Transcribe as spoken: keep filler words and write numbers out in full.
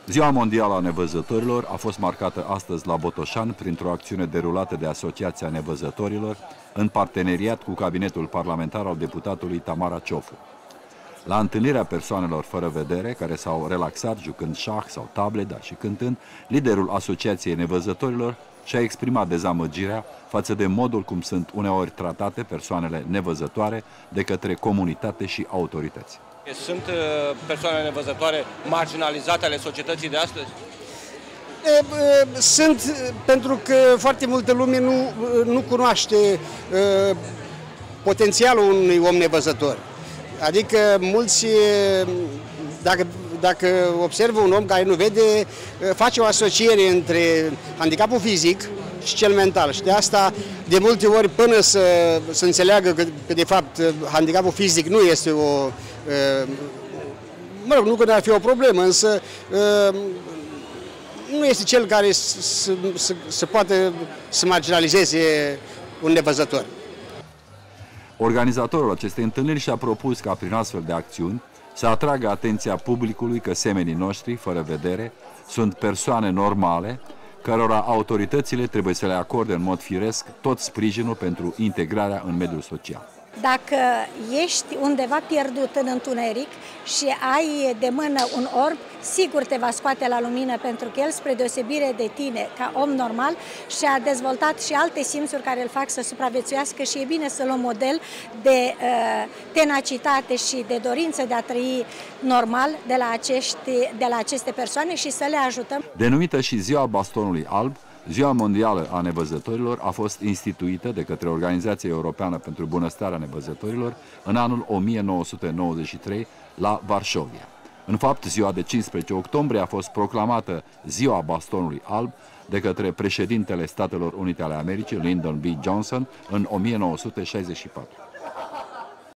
Ziua Mondială a Nevăzătorilor a fost marcată astăzi la Botoșani printr-o acțiune derulată de Asociația Nevăzătorilor în parteneriat cu cabinetul parlamentar al deputatului Tamara Ciofu. La întâlnirea persoanelor fără vedere, care s-au relaxat jucând șah sau table, dar și cântând, liderul Asociației Nevăzătorilor și-a exprimat dezamăgirea față de modul cum sunt uneori tratate persoanele nevăzătoare de către comunitate și autorități. Sunt persoane nevăzătoare marginalizate ale societății de astăzi? Sunt, pentru că foarte multă lume nu, nu cunoaște potențialul unui om nevăzător. Adică mulți, dacă, dacă observă un om care nu vede, face o asociere între handicapul fizic și cel mental. Și de asta, de multe ori, până să, să înțeleagă că, că, de fapt, handicapul fizic nu este o... Mă rog, nu că n-ar fi o problemă, însă nu este cel care să, să, să poată să marginalizeze un nevăzător. Organizatorul acestei întâlniri și-a propus ca prin astfel de acțiuni să atragă atenția publicului că semenii noștri, fără vedere, sunt persoane normale, cărora autoritățile trebuie să le acorde în mod firesc tot sprijinul pentru integrarea în mediul social. Dacă ești undeva pierdut în întuneric și ai de mână un orb, sigur te va scoate la lumină, pentru că el, spre deosebire de tine, ca om normal, și-a dezvoltat și alte simțuri care îl fac să supraviețuiască și e bine să luăm model de uh, tenacitate și de dorință de a trăi normal de la, acești, de la aceste persoane și să le ajutăm. Denumită și Ziua Bastonului Alb, Ziua Mondială a Nevăzătorilor a fost instituită de către Organizația Europeană pentru Bunăstarea Nevăzătorilor în anul o mie nouă sute nouăzeci și trei la Varșovia. În fapt, ziua de cincisprezece octombrie a fost proclamată Ziua Bastonului Alb de către președintele Statelor Unite ale Americii, Lyndon B. Johnson, în o mie nouă sute șaizeci și patru.